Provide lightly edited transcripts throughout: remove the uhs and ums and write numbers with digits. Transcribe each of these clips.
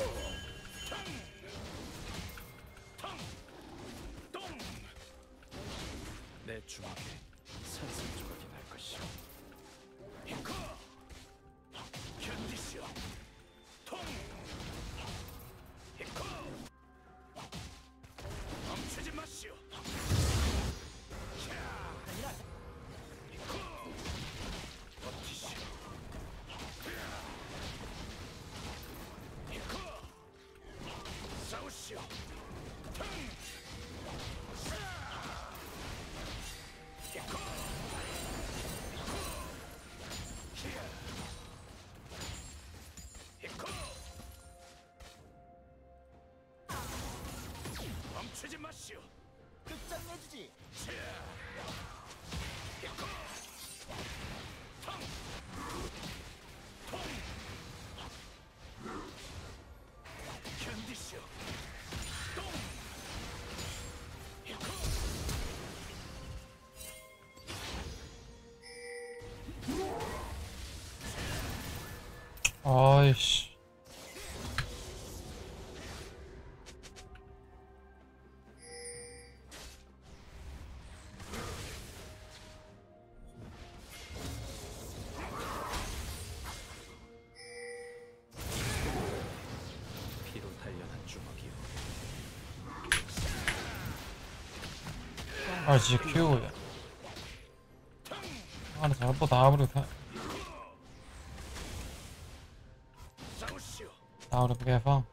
내 주먹에 산산 조각이 날 것이오. 이거 견디시오. 통. 이거 멈추지 마시오. 자, 이거 버티시오. 이거 싸우시오. 통. 멈추지 마시오. 끝장내주지. 견디시오. 아이씨. 피로 단련한 주먹이요. 아, GQ야. 아, 나 잘못 다음으로 싸우시오. 다음으로 개방.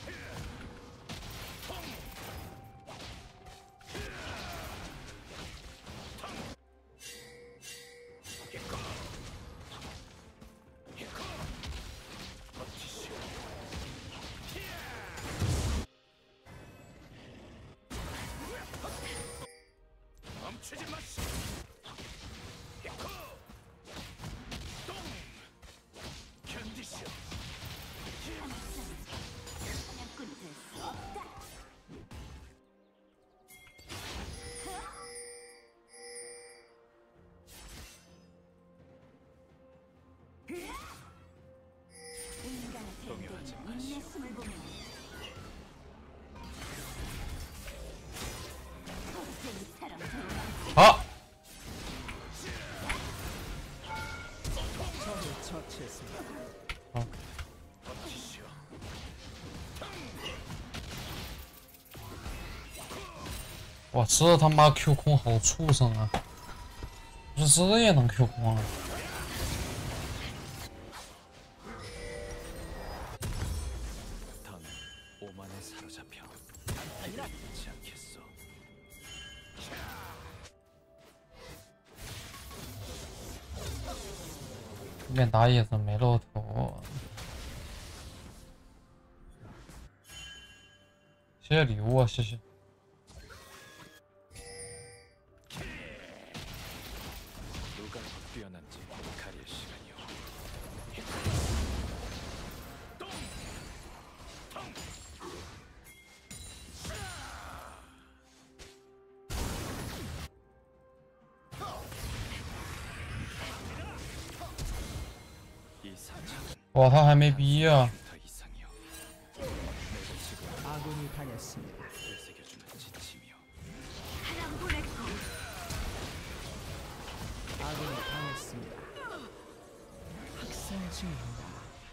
멈추지 마시오. 똥. 견디시오. 사냥꾼이 될 수 없다. 인간의 동요하지 대대는 마시오. 인내심을 보면 돌쟁이처럼 돌아가지. 아! 적을 처치했습니다. 버티시오. 我这他妈 Q 空好畜生啊！不是这也能 Q 空啊？ 더는 오만에 사로잡혀 잃지 않겠소. 这边打野怎么没露头？谢谢礼物啊，谢谢。 누가 더 뛰어난지 가릴 시간이오. 똥! 통! 이 사냥은 哇，他还没逼啊！ 더 이상이오. 내가 지금 아군이 당했습니다. 되새겨주는 지침이오. 사랑 보냈고 아군이 당했습니다. 학살 중입니다.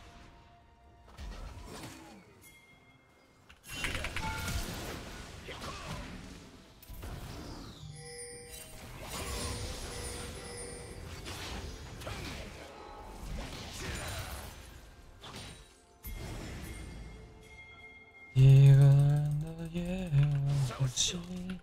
一个人的夜晚，心里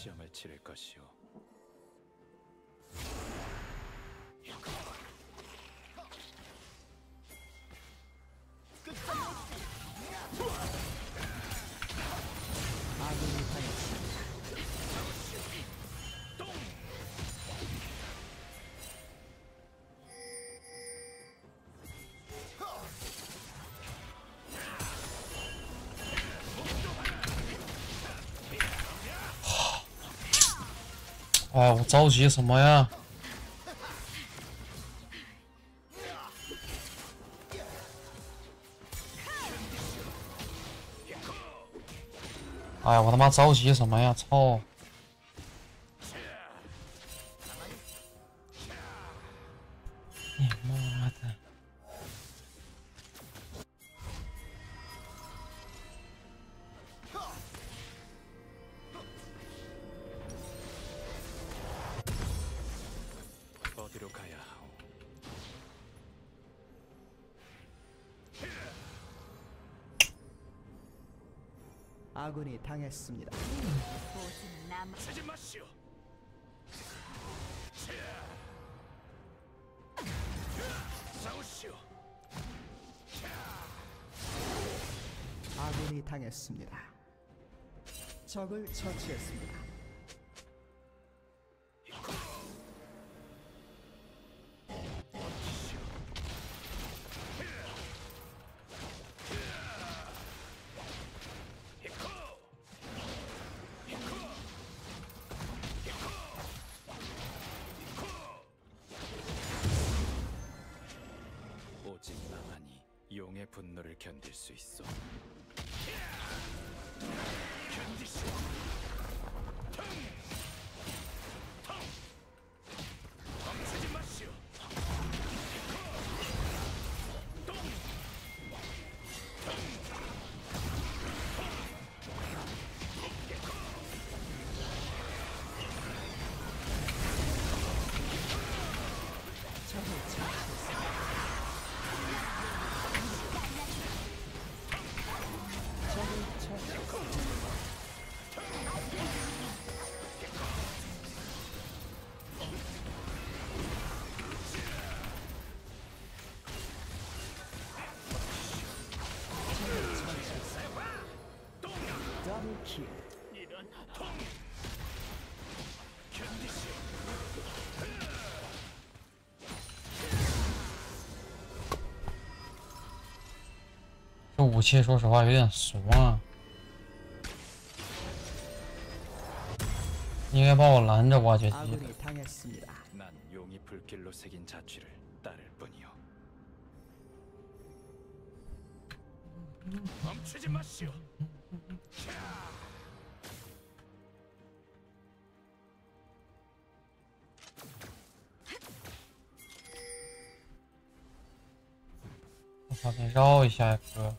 시험을 치를 것이오. 아군이 당했습니다. 아, 我着急什么呀？哎呀，我他妈着急什么呀？操！你妈的！ 어디로 가야 하오? 아군이 당했습니다. 보수는 남 쓰지 마시오. 싸우시오. 아군이 당했습니다. 적을 처치했습니다. 오직 나만이 용의 분노를 견딜 수 있어. 견디시오. 멈추지 마시오. 적을 처치했습니다. 적을 처치했습니다. 적을 처치했습니다. 더블킬. 견디시오. 这武器说实话有点怂啊，应该把我拦着挖掘机。 아군이 당했습니다. 난 용이 불길로 새긴 자취를 따를 뿐이오. 멈추지 마시오. 我操，得绕一下呀，哥。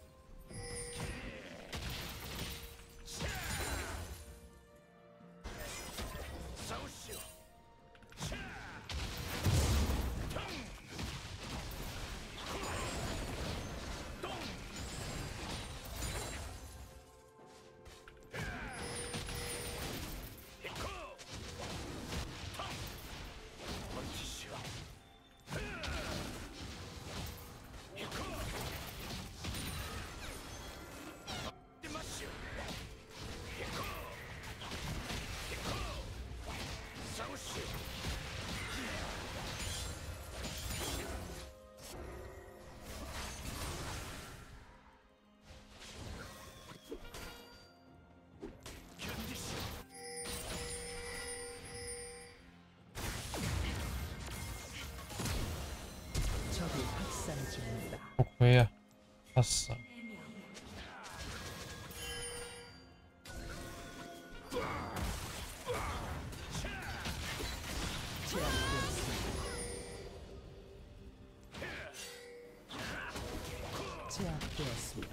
싸우시오. 버티시오. 버티지 마시오. 싸우시오. 견디시오. 적이 학살 중입니다. 不亏呀、他死了。 제압되었습니다.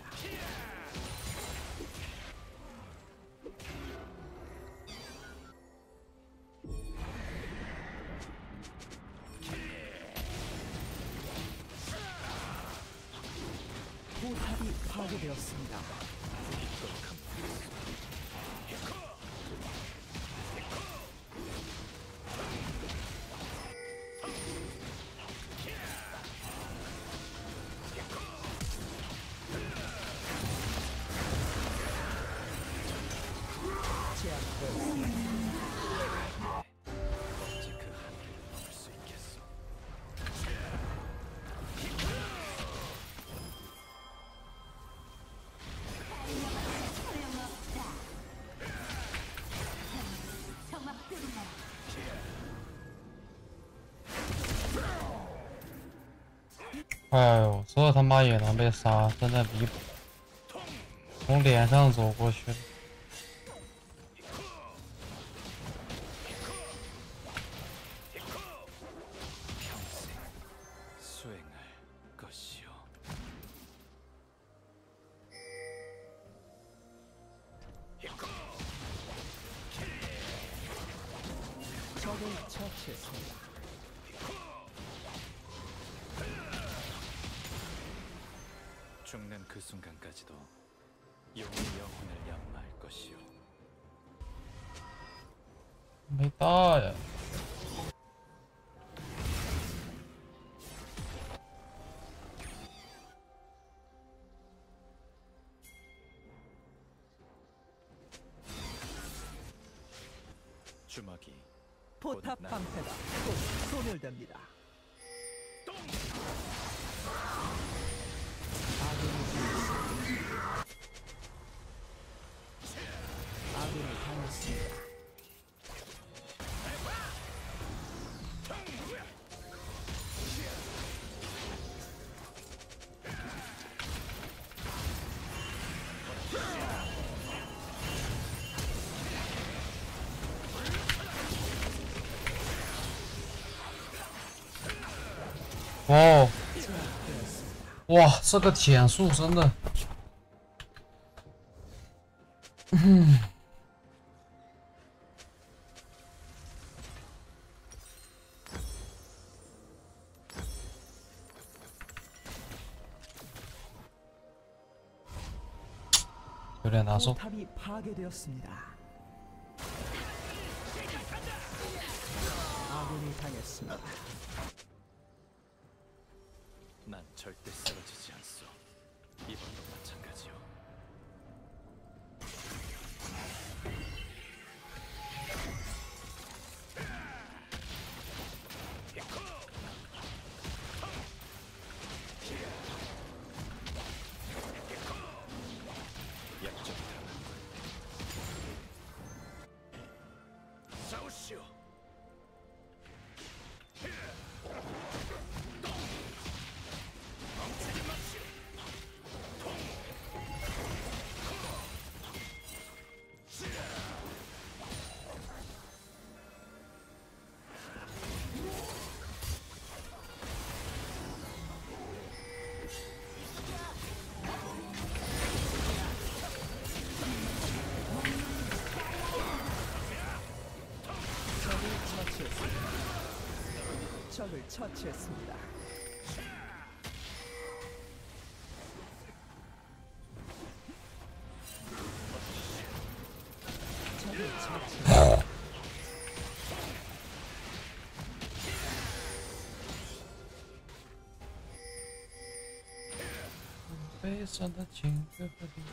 포탑이 파괴되었습니다. 哎呦，这他妈也能被杀，真的离谱！从脸上走过去了。 수행할 것이요. 적을 처치했습니다. 죽는 그 순간까지도 용의 영혼을 양마할 것이요. 没大呀。 주먹이 포탑 곧 방패가 곧 소멸됩니다. 아군이 당했습니다. 아군이 당했습니다. 哇哇，这个减速真的，有点难受。 포탑이 파괴되었습니다. 아군이 당했습니다. 난 절대 쓰러지지 않소. 이번도 마찬가지요. 약점이 드러났군. 싸우시오. 적을 처치했습니다. 적을 처치했습니다. 悲伤的情歌和你。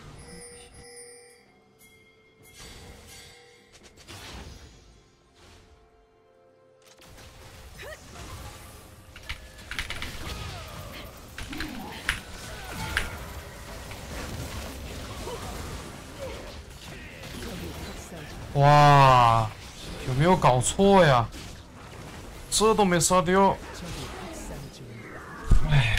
哇，有没有搞错呀？这都没杀掉。 적이 학살 중입니다. 唉，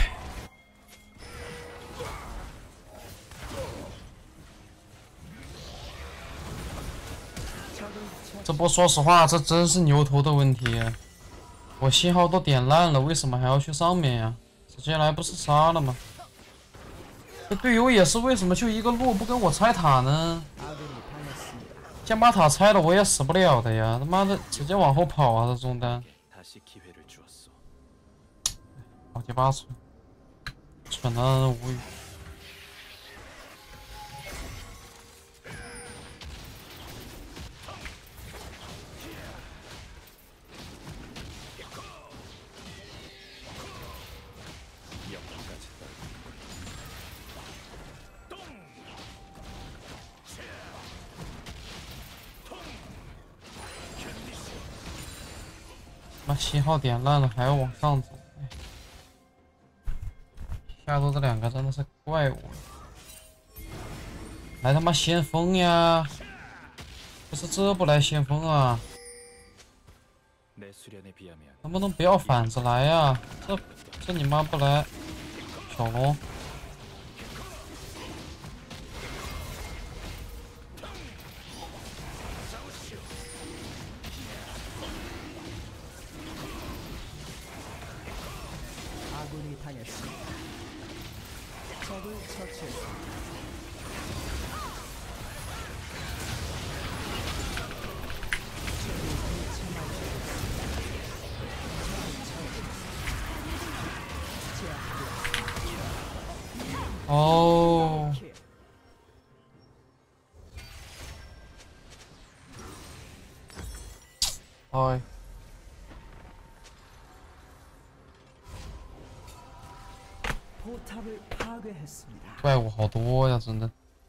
这不说实话，这真是牛头的问题。我信号都点烂了，为什么还要去上面呀？直接来不是杀了吗？这队友也是，为什么就一个路不跟我拆塔呢？ 아군이 당했습니다. 先把塔拆了，我也死不了的呀！他妈的，直接往后跑啊！这中单， 다시 기회를 주었소. 好鸡巴蠢，蠢的无语。 영혼까지 妈信号点烂了，还要往上走。哎下路这两个真的是怪物。来他妈先锋呀！不是这不来先锋啊？ 내 수련에 비하면 能不能不要反着来呀？这你妈不来， 小龙， 아군이 당했습니다. 적을 처치했습니다. 어, 어이, 포탑을 파괴했습니다. 怪物好多呀，真的。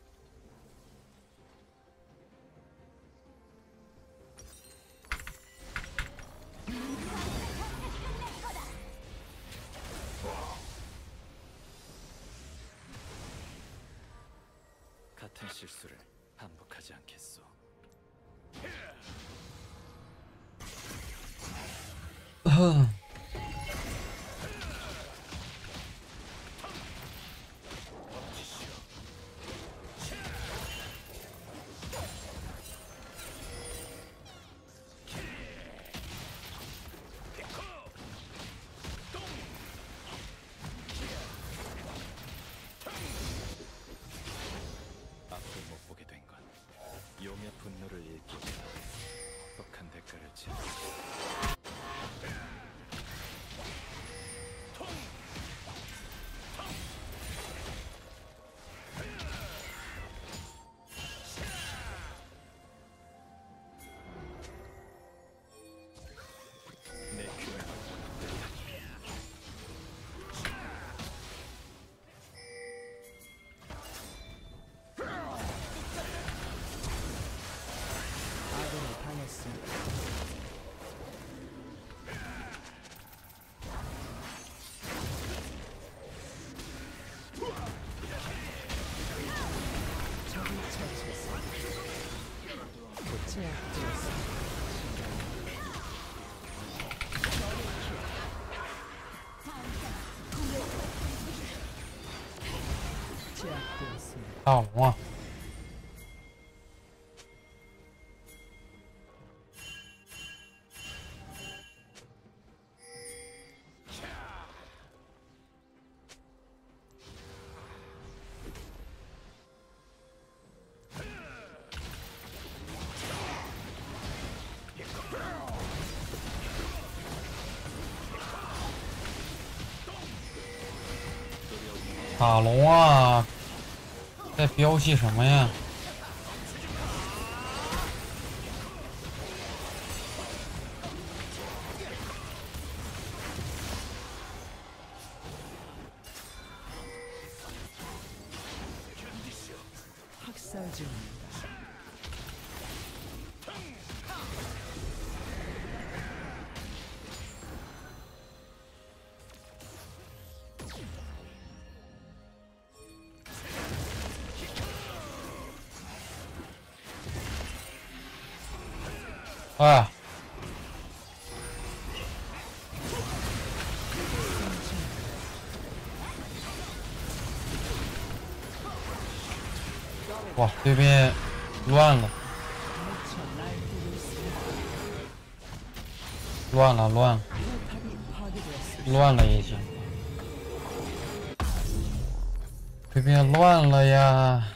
같은 실수를 반복하지 않겠소. 앞을 못 보게 된 건 용의 분노를 잃기 위해 혹한 대가를 치렀소. 내 균형을 아군이 당했습니다. 적을 처치했습니다. 제압되었습니다. 제압되었습니다. 大龙啊！ 打龙啊！在飙戏什么呀？ 학살 중입니다. 아,哇，对面乱了， 미쳐 날뛰고 있습니다. 乱了，乱了， 포탑이 파괴되었습니다. 乱了已经，对面乱了呀！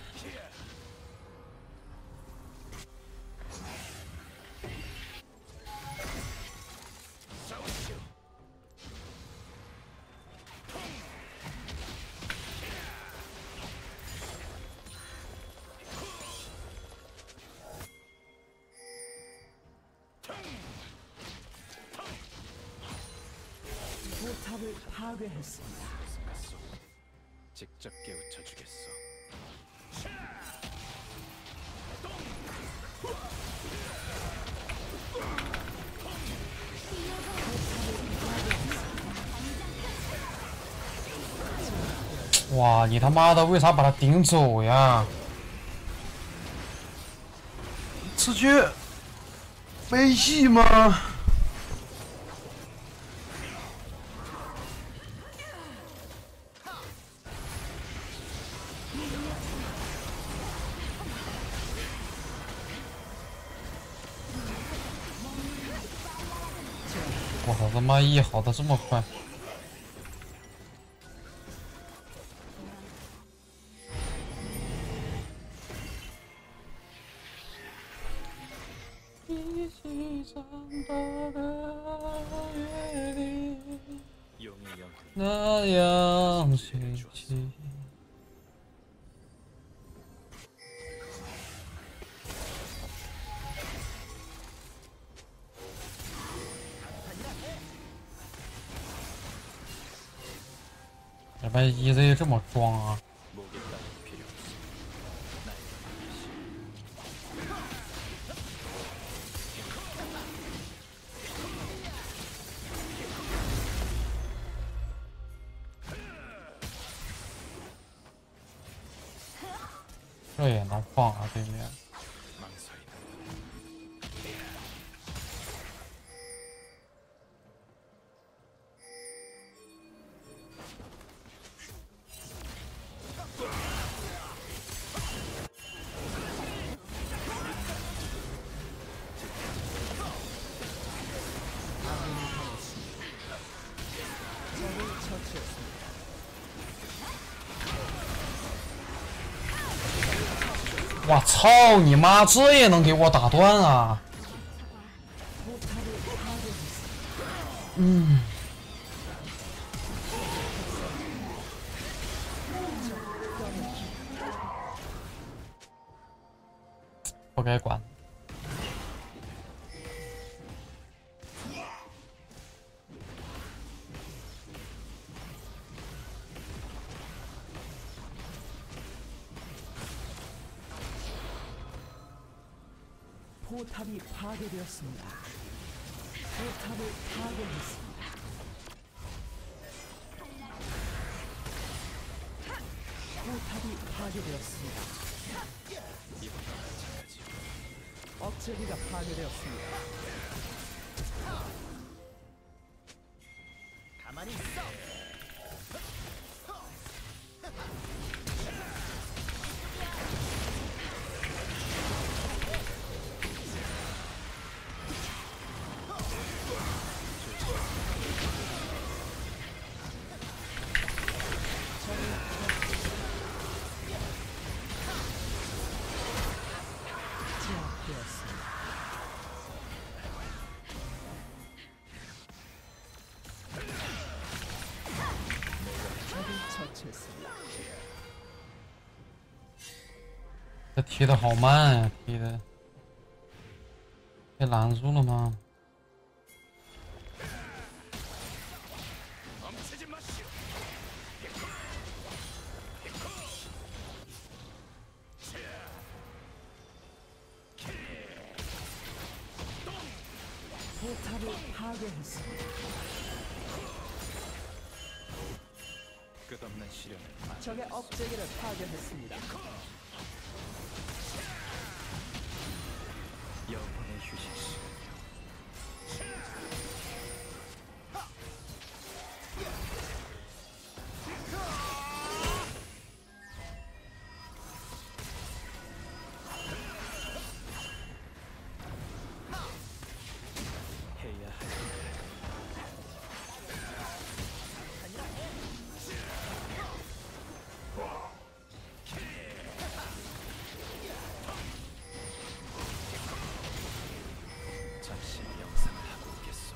포탑을 파괴했습니다. 갔소. 직접 깨우쳐 주겠소. 포탑을 哇，你他妈的为啥把他顶走呀？这局没戏吗？ 我操他妈一好的这么快！一起长大的约定， 용의 영혼 那样清晰。 这边 EZ 这么装啊！ 목에 따윈 필요 없어. 나의 뜻이 这也能放啊，对面。 망설이다. 적을 처치했습니다. 我操你妈！这也能给我打断啊！ 포탑을 파괴했습니다. 嗯。不该管。 포탑이 파괴되었습니다. 포탑을 파괴했습니다. 포탑이 파괴되었습니다. 이번과 마찬가지. 억제기가 파괴되었습니다. 가만히 있어. 제압되었습니다. 적을 처치했습니다. 这踢的好慢呀、踢的被拦住了吗？ 멈추지 마시오. 포탑을 파괴했습니다. 끝없는 시련을 막 적의 억제기를 파괴했습니다. 영혼의 휴식 시간이요. 해야 할 일을 잠시 명상을 하고 오겠소.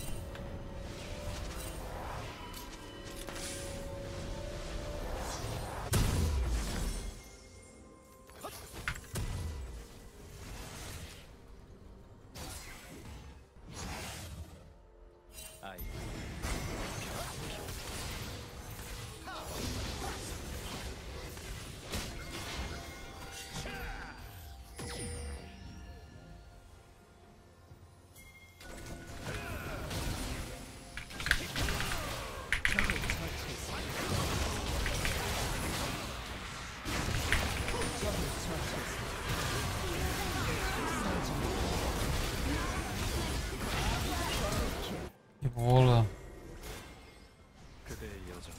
아이, 적을 처치했습니다. 적을 처치했습니다. 一波了。 그대의 여정은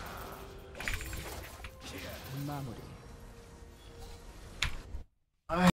여기까지. 마무리.